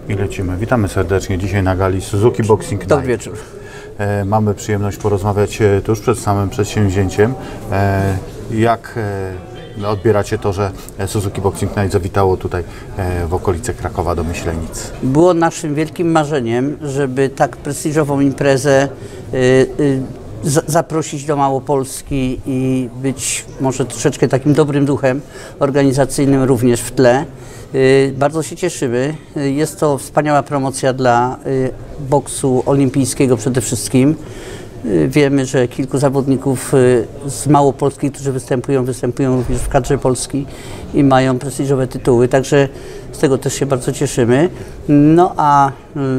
I lecimy. Witamy serdecznie dzisiaj na gali Suzuki Boxing Night. Dobry wieczór. Mamy przyjemność porozmawiać tuż przed samym przedsięwzięciem. Jak odbieracie to, że Suzuki Boxing Night zawitało tutaj w okolice Krakowa do Myślenic? Było naszym wielkim marzeniem, żeby tak prestiżową imprezę zaprosić do Małopolski i być może troszeczkę takim dobrym duchem organizacyjnym również w tle. Bardzo się cieszymy. Jest to wspaniała promocja dla boksu olimpijskiego przede wszystkim. Wiemy, że kilku zawodników z Małopolski, którzy występują również w kadrze Polski i mają prestiżowe tytuły, także z tego też się bardzo cieszymy. No a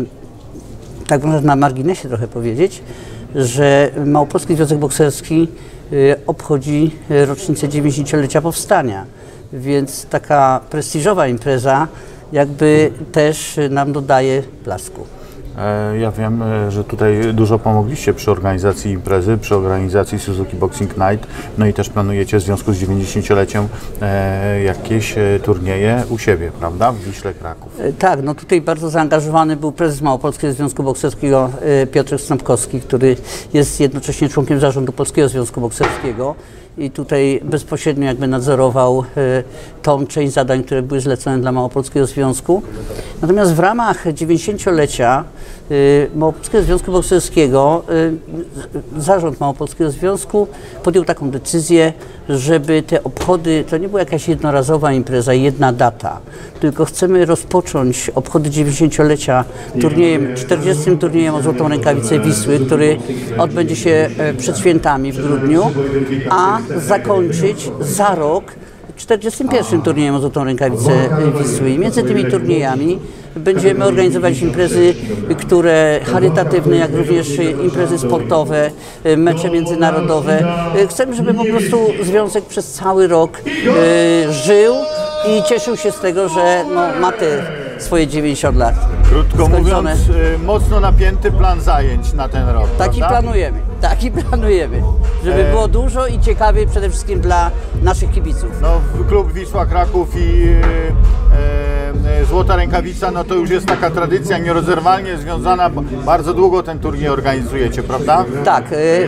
tak można na marginesie trochę powiedzieć, że Małopolski Związek Bokserski obchodzi rocznicę 90-lecia powstania, więc taka prestiżowa impreza jakby też nam dodaje blasku. Ja wiem, że tutaj dużo pomogliście przy organizacji imprezy, przy organizacji Suzuki Boxing Night, no i też planujecie w związku z 90-leciem jakieś turnieje u siebie, prawda, w Wiśle Kraków. Tak, no tutaj bardzo zaangażowany był prezes Małopolskiego Związku Bokserskiego Piotrek Stąpkowski, który jest jednocześnie członkiem zarządu Polskiego Związku Bokserskiego i tutaj bezpośrednio jakby nadzorował tą część zadań, które były zlecone dla Małopolskiego Związku. Natomiast w ramach 90-lecia Małopolskiego Związku Bokserskiego zarząd Małopolskiego Związku podjął taką decyzję, żeby te obchody, to nie była jakaś jednorazowa impreza, jedna data, tylko chcemy rozpocząć obchody 90-lecia turniejem, 40. turniejem o Złotą Rękawicę Wisły, który odbędzie się przed świętami w grudniu, a zakończyć za rok 41. turniejem o Złotą Rękawicę Wisły. I między tymi turniejami będziemy organizować imprezy, które charytatywne, jak również imprezy sportowe, mecze międzynarodowe. Chcemy, żeby po prostu Związek przez cały rok żył i cieszył się z tego, że no, ma te swoje 90 lat. Krótko mówiąc, mocno napięty plan zajęć na ten rok. Taki planujemy, żeby było dużo i ciekawie przede wszystkim dla naszych kibiców. No, klub Wisła Kraków i Złota Rękawica, no to już jest taka tradycja nierozerwalnie związana, bardzo długo ten turniej organizujecie, prawda? Tak,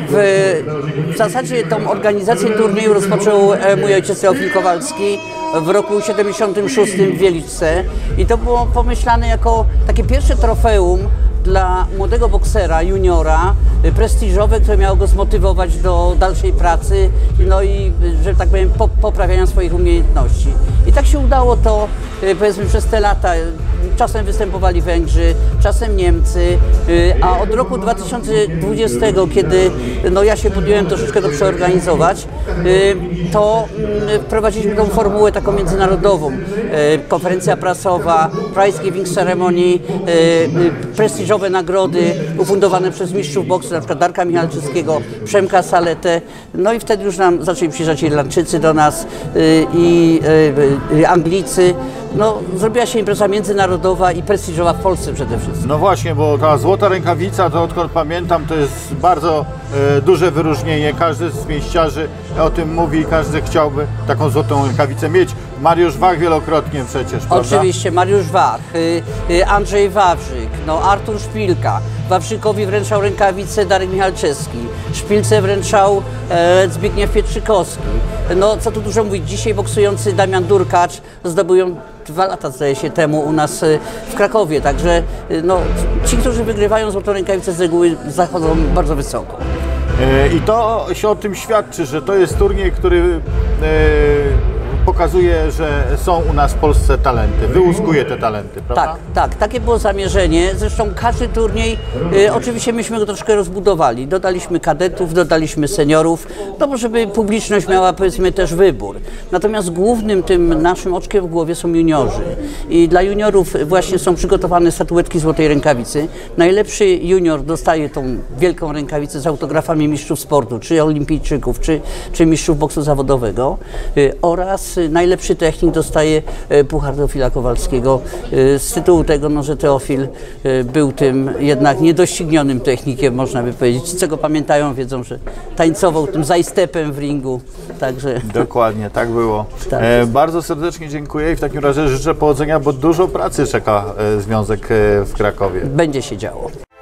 w zasadzie tą organizację turnieju rozpoczął mój ojciec Teofil Kowalski w roku 76 w Wieliczce i to było pomyślane jako takie pierwsze trofeum dla młodego boksera, juniora, prestiżowe, które miało go zmotywować do dalszej pracy, no i, że tak powiem, poprawiania swoich umiejętności. I tak się udało to, powiedzmy, przez te lata. Czasem występowali Węgrzy, czasem Niemcy, a od roku 2020, kiedy no, ja się podjąłem troszeczkę to przeorganizować, to wprowadziliśmy tą formułę taką międzynarodową. Konferencja prasowa, prize giving ceremony, prestiżowe nagrody ufundowane przez mistrzów boksu, na przykład Darka Michalczyckiego, Przemka Saletę. No i wtedy już nam zaczęli przyjeżdżać Irlandczycy do nas i Anglicy. No, zrobiła się impreza międzynarodowa i prestiżowa w Polsce przede wszystkim. No właśnie, bo ta Złota Rękawica, to odkąd pamiętam, to jest bardzo duże wyróżnienie. Każdy z pięściarzy o tym mówi, każdy chciałby taką Złotą Rękawicę mieć. Mariusz Wach wielokrotnie przecież, prawda? Oczywiście, Mariusz Wach, Andrzej Wawrzyk, no, Artur Szpilka. Wawrzykowi wręczał rękawicę Darek Michalczewski, Szpilce wręczał Zbigniew Pietrzykowski. No, co tu dużo mówić, dzisiaj boksujący Damian Durkacz zdobył ją 2 lata, zdaje się, temu u nas w Krakowie, także no, ci, którzy wygrywają Złotą Rękawicę, z reguły zachodzą bardzo wysoko. I to się o tym świadczy, że to jest turniej, który pokazuje, że są u nas w Polsce talenty, wyłuskuje te talenty, prawda? Tak, takie było zamierzenie. Zresztą każdy turniej, oczywiście myśmy go troszkę rozbudowali. Dodaliśmy kadetów, dodaliśmy seniorów, no bo żeby publiczność miała, powiedzmy, też wybór. Natomiast głównym tym naszym oczkiem w głowie są juniorzy. I dla juniorów właśnie są przygotowane statuetki Złotej Rękawicy. Najlepszy junior dostaje tą wielką rękawicę z autografami mistrzów sportu, czy olimpijczyków, czy mistrzów boksu zawodowego oraz więc najlepszy technik dostaje Puchar Teofila Kowalskiego z tytułu tego, no, że Teofil był tym jednak niedoścignionym technikiem, można by powiedzieć. Ci, co go pamiętają, wiedzą, że tańcował tym zajstepem w ringu, także... Dokładnie, tak było. Tak. Bardzo serdecznie dziękuję i w takim razie życzę powodzenia, bo dużo pracy czeka Związek w Krakowie. Będzie się działo.